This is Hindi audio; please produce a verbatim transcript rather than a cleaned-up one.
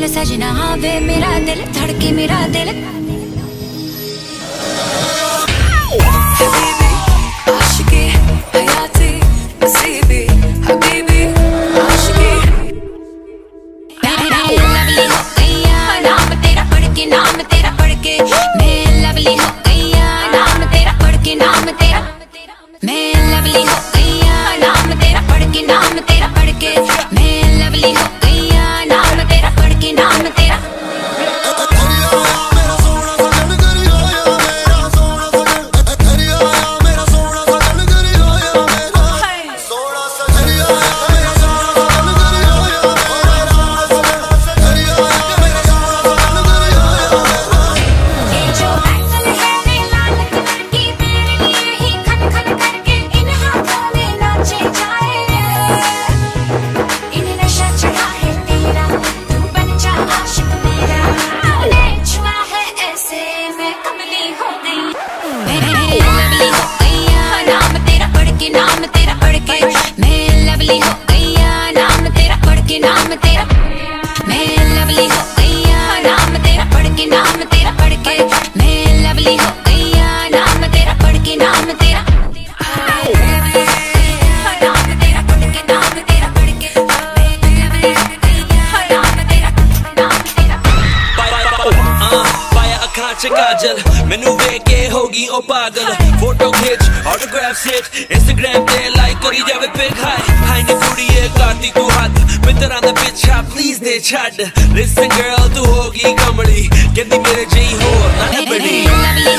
चल सजना वे मेरा दिल धड़के मेरा दिल हबीबी आशिकी हयाती नसीबी हबीबी आशिकी लवली हो गया नाम तेरा पढ़ के नाम तेरा पढ़ के मैं लवली हो गया नाम तेरा पढ़ के नाम तेरा मैं लवली हो गया नाम तेरा पढ़ के नाम तेरा पढ़ के मैं लवली हो गया नाम तेरा पढ़ के नाम तेरा नाम तेरा पढ़ के मैं लवली हो गया नाम तेरा पढ़ के नाम तेरा मैं लवली हो गया नाम तेरा पढ़ के नाम तेरा पढ़ के मैं लवली हो गया नाम तेरा पढ़ के नाम तेरा नाम तेरा पढ़ के नाम तेरा पढ़ के नाम तेरा नाम तेरा पाया अखां च काजल मैनू वेख के होगी ओ पागल फोटो खिच ऑटोग्राफ हिट इंस्टाग्राम ते लाइक करी जावे पिक हाय हाय नी कुड़ीए करदी तू हद मित्तरां दा पिछा प्लीज दे छड्ड लिसन गर्ल तू होगी कमली कहंदी मेरे जी हो ना बड़ी